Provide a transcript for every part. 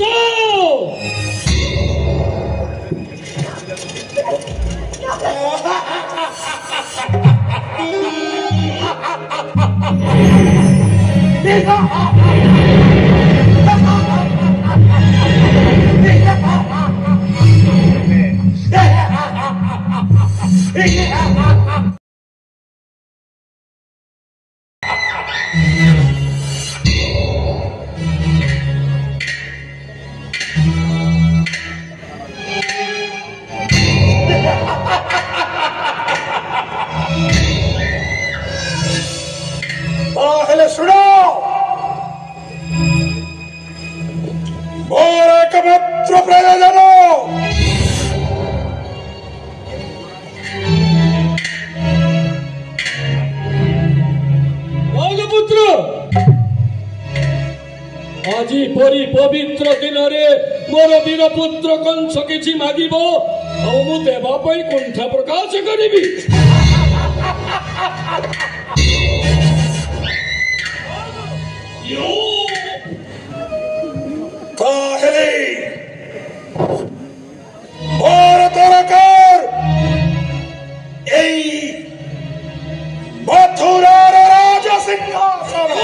हेले सुनो मोर एकमात्र प्रयोजन राजपुत्र आज परी पवित्र दिन मोर वीर पुत्र कंस किछि मागिब मु देवा कुंठा प्रकाश करिबी मोर दरकार मथुरार राज सिंहासन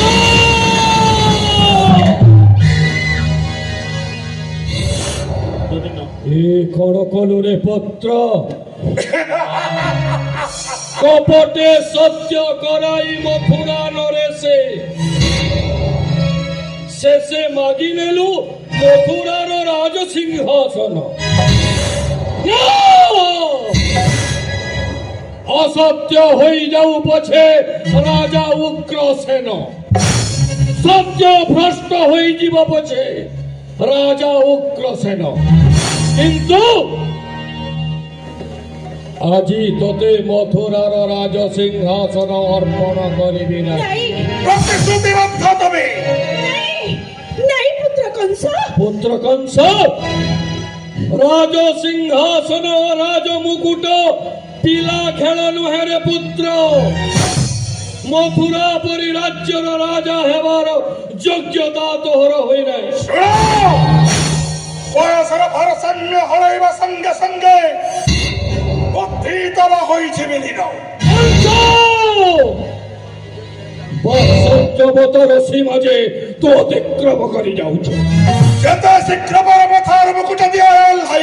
कण कलुरे पत्र कपटे सत्य कराई मथुरा नरेशे शेषे मागी नेलु मथुरार राज सिंहासन असत्य हो जाऊ पछे राजा उग्रसेन सत्य भ्रष्ट हो जीव पछे राजा उग्रसेन किंतु আজি তোতে মথুরার রাজ সিংহাসন অর্পণ করিবি না প্রতিশ্রুতিবদ্ধ তুমি নাই পুত্র কংস রাজ সিংহাসন রাজ মুকুট পিলা খেল নুহে রে পুত্র মথুরা পরি রাজ্যর রাজা হেবার যোগ্যতা তোহর হই নাই বয়সর ভারসাম্য হরাইবা সঙ্গে সঙ্গে অতীতলা হইছে মিলিন বৎসর সীমাজে তো অতিক্রম করে যাউছ যেতে শীঘ্র পর মাথার মুকুট দিয়া ভাই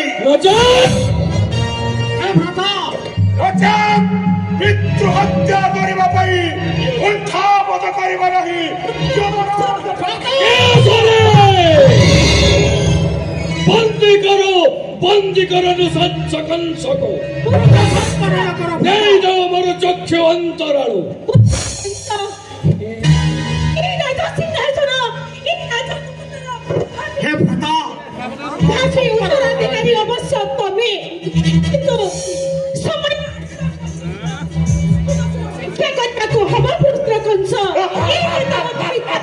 পিতৃ হত্যা করিবা পাই উত্থাপন করিবা নাহি बंदी करो नुसंस कंस को नहीं दो मोर चक्षु अंतरालु हे भ्राता भाषे उत्तराधिकारी अवश्य तमे किंतु समय के कथा को हम पुत्र कंस ए तम पिता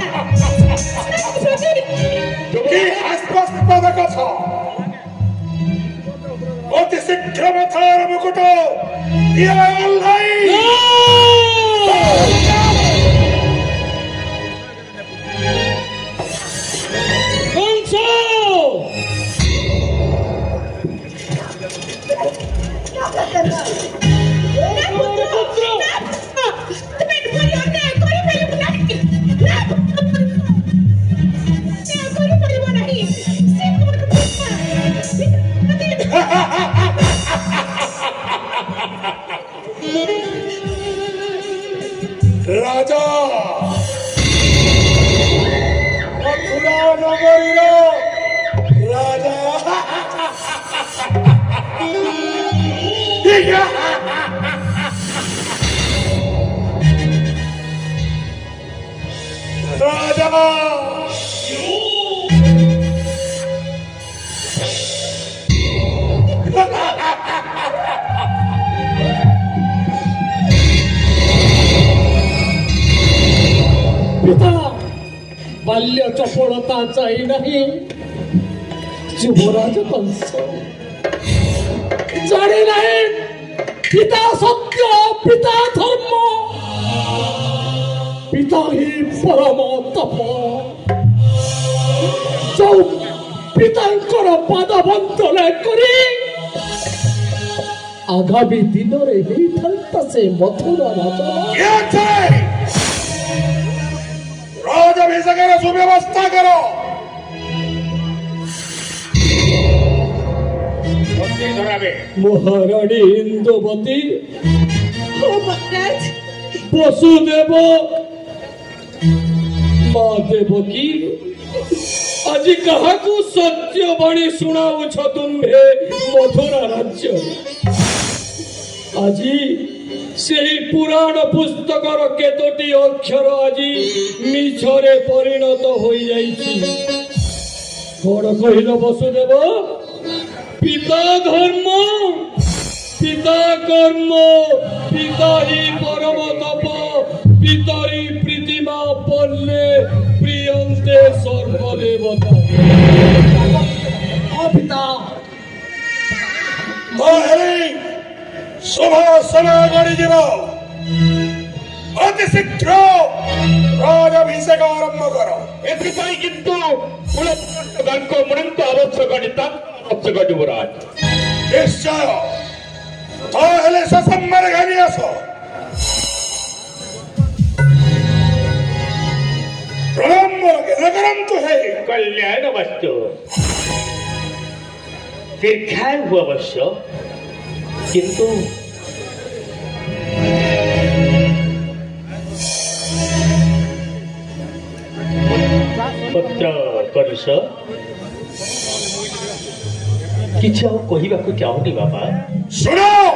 की स्पष्ट पद कथा অতি শীঘ্র মাথার মুকুট राजा मथुरा नगरी राजा राजा पिता बाल्य चपलता चाहिए नहीं युवराज कंस जाने नहीं पिता सत्य पिता धर्म पिता ही परम तप जो ପିତାଙ୍କର ପାଦ ବନ୍ଦନା କରି ଆଗାମୀ ଦିନରେ ହେଇଥାନ୍ତା ସେ ମଥୁରା ରାଜା। ରାଜାଭିଷେକର ସୁବ୍ୟବସ୍ଥା କର। ମହାରାଣୀ ଇନ୍ଦୁମତୀ ମହାରାଜ ବସୁଦେବ ମା ଦେବକୀ ଆଜି କାହାକୁ ସତ୍ୟବାଣୀ ଶୁଣାଉଛ ତୁମ୍ଭେ ମଥୁରା ରାଜ୍ୟରେ? ଆଜି ସେହି ପୁରାଣ ପୁସ୍ତକର କେତୋଟି ଅକ୍ଷର ଆଜି ମିଛରେ ପରିଣତ ହୋଇଯାଇଛି। କଣ କହିଲ ବସୁଦେବ? ପିତା ଧର୍ମ, ପିତା କର୍ମ, ପିତା ହି ପରମ ତପ, ପିତରି ପ୍ରୀତିମା ପଲ୍ଲେ ପ୍ରିୟନ୍ତେ ସର୍ବଦେବତା। ପିତା ଶୁଭ ସମୟ ଗଡ଼ିଯିବ। ଅତି ଶୀଘ୍ର ରାଜାଭିଷେକ ଆରମ୍ଭ କର। ଏଥିପାଇଁ କିନ୍ତୁ ତାଙ୍କ ମୁଣ୍ଡ ଆବଶ୍ୟକ ଆବଶ୍ୟକ ଯୁବରାଜ। ନିଶ୍ଚୟ ତାହେଲେ ସେ ସମ୍ମାନ ଘେନି ଆସ। ପ୍ରଣମ୍ବ କରନ୍ତୁ। ହେ କଲ୍ୟାଣ ବସ୍ତୁ ଦୀର୍ଘାୟୁ ଅବଶ୍ୟ, କିନ୍ତୁ ପତ୍ର କରୁଛ କିଛି ଆଉ କହିବାକୁ ଚାହୁଁନି ବାବା। ଶୁଣ,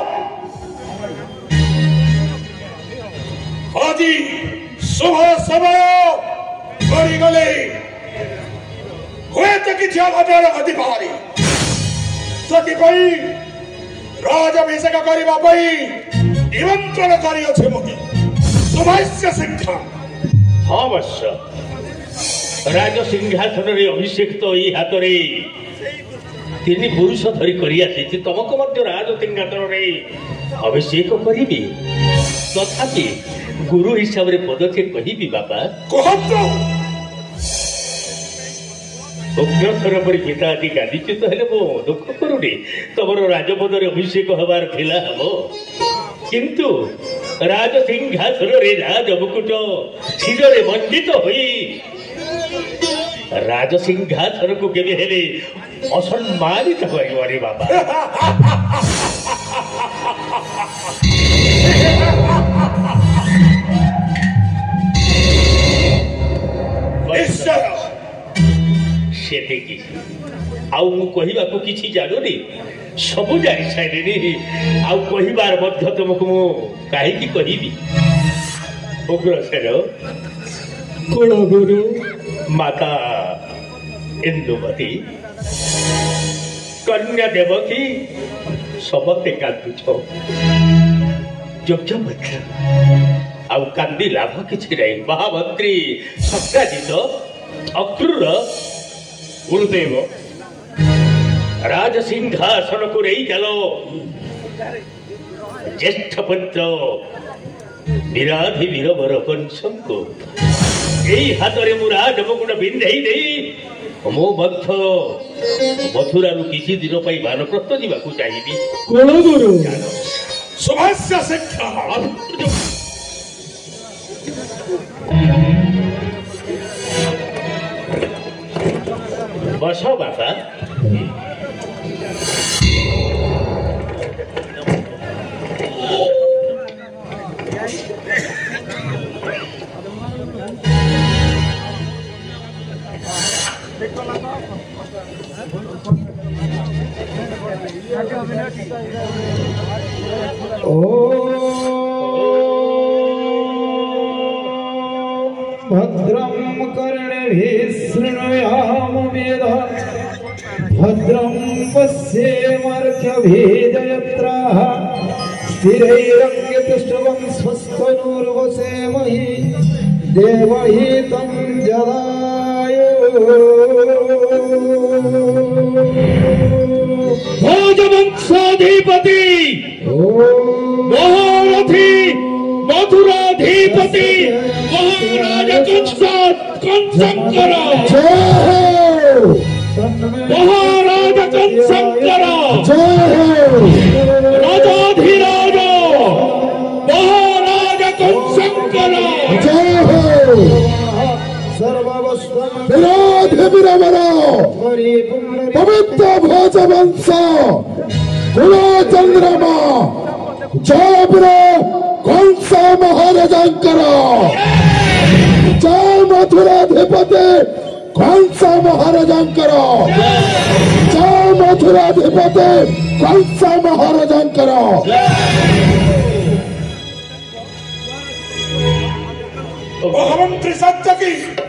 ଆଜି ଶୁଭ ସମୟ ଗଡ଼ିଗଲେ ହୁଏତ କିଛି ଅଘଟଣ ଘଟିପାରେ। ସେଥିପାଇଁ ରାଜାଭିଷେକ କରିବା ପାଇଁ ନିମନ୍ତ୍ରଣ କରିଅଛି ମୁଁ। ଶୁଭସ୍ୟ ଶୀଘ୍ର। ହଁ ବତ୍ସ, ରାଜ ସିଂହାସନରେ ଅଭିଷେକ ତ ଏଇ ହାତରେ ତିନି ପୁରୁଷ ଧରି କରି ଆସିଛି। ତମକୁ ମଧ୍ୟ ରାଜ ସିଂହାସନରେ ଅଭିଷେକ କରିବି। ତଥାପି ଗୁରୁ ହିସାବରେ ପଦକେ କହିବି ବାପା। କୁହନ୍ତୁ। ଅଗ୍ରସର ପରି ପିତା ଆଜି ଗାଦିଚ୍ୟୁତ ହେଲେ ମୁଁ ଦୁଃଖ କରୁନି। ତମର ରାଜପଦରେ ଅଭିଷେକ ହେବାର ଥିଲା ହେବ, କିନ୍ତୁ ରାଜ ସିଂହାସନରେ ରାଜ ମୁକୁଟ ଶିରରେ ମଣ୍ଡିତ ହୋଇ ରାଜ ସିଂହାସନକୁ କେବେ ହେଲେ ଅସମ୍ମାନିତ କରିବନି ବାବା। ସେତିକି, ଆଉ ମୁଁ କହିବାକୁ କିଛି ଜାଣୁନି, ସବୁ ଜାଣି ସାରିଲିଣି। ଆଉ କହିବାର ମଧ୍ୟ ତୁମକୁ ମୁଁ କାହିଁକି କହିବି? ଉଗ୍ରସେନ, କଣ ଗୁରୁ? ମାତା ଇନ୍ଦୁମତୀ, କନ୍ୟା ଦେବକୀ ସମସ୍ତେ କାନ୍ଦୁଛ। ଯଜ୍ଞପତ୍ର ଆଉ କାନ୍ଦି ଲାଭ କିଛି ନାହିଁ। ମହାମନ୍ତ୍ରୀ ସତ୍ରାଜିତ ଅକ୍ରୁର ଗୁରୁଦେବ ରାଜ ସିଂହାସନକୁ ନେଇ ଚାଲ। ଜ୍ୟେଷ୍ଠ ପୁତ୍ର ବିରାଧି ବୀରବର କଂସଙ୍କୁ ଏଇ ହାତରେ ମୁଁ ରାଜ ମୁକୁଟ ପିନ୍ଧେଇ ଦେଇ ମୁଁ ମଧ୍ୟ ମଥୁରାରୁ କିଛି ଦିନ ପାଇଁ ବାନପ୍ରସ୍ଥ ଯିବାକୁ ଚାହିଁବି। କଣ ଗୁରୁ? ଶୁଭସ୍ୟ ଶୀଘ୍ର। ବସ ବାପା। भद्रं कर्णभिः शृणुयाम वेदः भद्रं पश्येमर्घ्यभिजयत्राः स्थिरैरङ्गतिष्ठवं स्वस्तनूर्वसेमहि देवहितं जदायु। भोजवंशाधिपति महारथी मथुराधिपति महाराज कंसंकर महाराज कंसंकर जय हो राजाधिराज महाराज कंसंकर जय हो विरोधि विरमरो पवित्र भोज वंश कुलो चंद्रमा जय विरो कंस महाराजंकर जय मथुराधिपति कंस महाराजंकर जय मथुराधिपति कंस महाराजंकर महामंत्री सत्यकी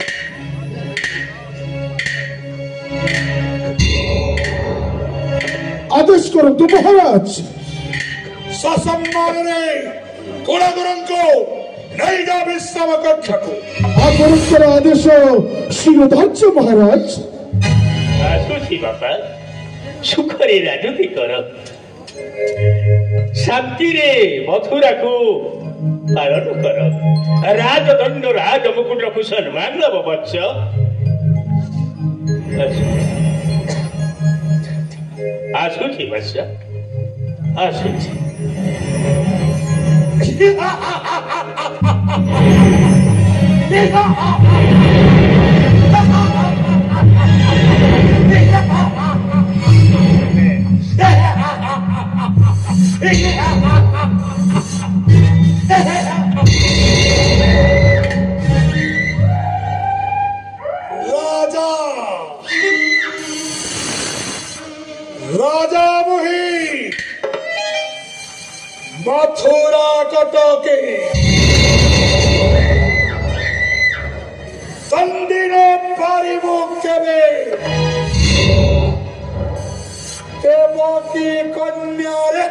आदेश करतु महाराज ससम्माने कुलगुरुंको नैजा विश्राम कक्षको आपणकर आदेश शिरोधार्य महाराज ଆସୁଛି ବାପା ସୁଖରେ ରାଜୁତି କର ଶାନ୍ତିରେ ମଥୁରାକୁ ପାଳନ କର ରାଜଦଣ୍ଡ ରାଜମୁକୁଟକୁ ସମ୍ମାନ ଦେବ ବତ୍ସ ଆସୁଛି ବତ୍ସ ଆସୁଛି राजा राजा मुहि मथुरा कटके तंदिन पारिबु केबे देवकी कन्या रे